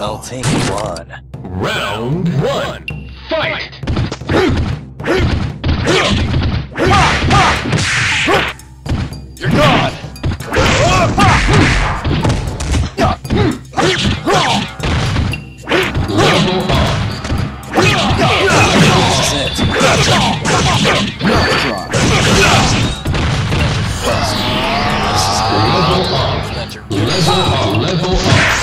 I'll take you on. Round 1. Fight! You're gone! Level up. This is it. Level up.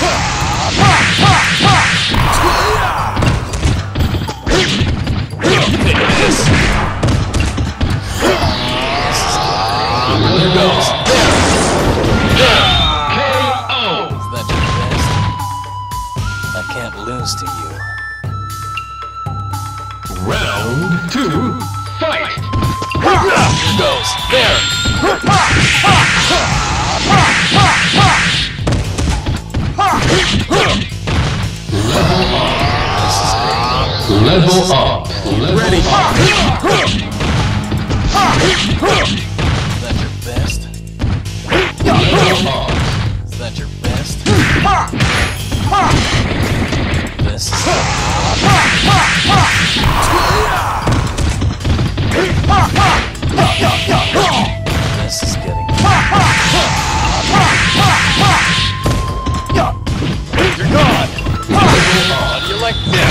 I can't lose to you. Round 2. Fight! Here goes. There. Level up. Ready. Is that your best? Level up. Is that your best? This is This is getting You're gone! How do you like this?